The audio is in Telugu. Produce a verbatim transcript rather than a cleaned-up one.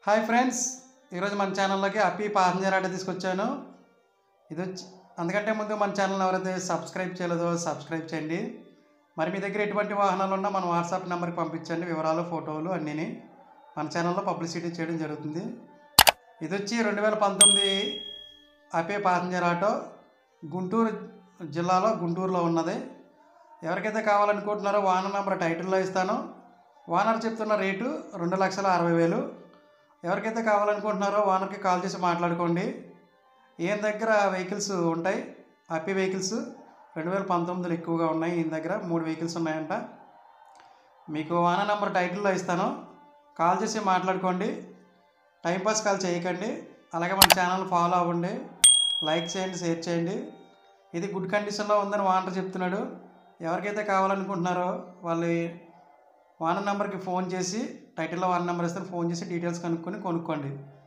హాయ్ ఫ్రెండ్స్, ఈరోజు మన ఛానల్లోకి హ్యాపీ ప్యాసింజర్ ఆటో తీసుకొచ్చాను. ఇది వచ్చి అందుకంటే ముందు మన ఛానల్ ఎవరైతే సబ్స్క్రైబ్ చేయలేదో సబ్స్క్రైబ్ చేయండి. మరి మీ దగ్గర ఎటువంటి వాహనాలు ఉన్నా మన వాట్సాప్ నెంబర్కి పంపించండి. వివరాలు, ఫోటోలు అన్నీ మన ఛానల్లో పబ్లిసిటీ చేయడం జరుగుతుంది. ఇది వచ్చి రెండు వేల పంతొమ్మిది హ్యాపీ ప్యాసింజర్ ఆటో గుంటూరు జిల్లాలో గుంటూరులో ఉన్నది. ఎవరికైతే కావాలనుకుంటున్నారో వాహనం నెంబర్ టైటిల్లో ఇస్తాను. ఓనర్ చెప్తున్న రేటు రెండు లక్షల అరవై వేలు. ఎవరికైతే కావాలనుకుంటున్నారో ఓనర్కి కాల్ చేసి మాట్లాడుకోండి. ఈయన దగ్గర వెహికల్స్ ఉంటాయి, హ్యాపీ వెహికల్స్ రెండు వేల పంతొమ్మిదిలో ఎక్కువగా ఉన్నాయి. ఈయన దగ్గర మూడు వెహికల్స్ ఉన్నాయంట. మీకు ఓనర్ నెంబర్ టైటిల్లో ఇస్తాను, కాల్ చేసి మాట్లాడుకోండి. టైంపాస్ కాల్ చేయకండి. అలాగే మన ఛానల్ ఫాలో అవ్వండి, లైక్ చేయండి, షేర్ చేయండి. ఇది గుడ్ కండిషన్లో ఉందని ఓనర్ చెప్తున్నాడు. ఎవరికైతే కావాలనుకుంటున్నారో వాళ్ళు ఓనర్ నెంబర్కి ఫోన్ చేసి, టైటిల్లో ఓనర్ నెంబర్ ఇస్తే ఫోన్ చేసి డీటెయిల్స్ కనుక్కొని కొనుక్కోండి.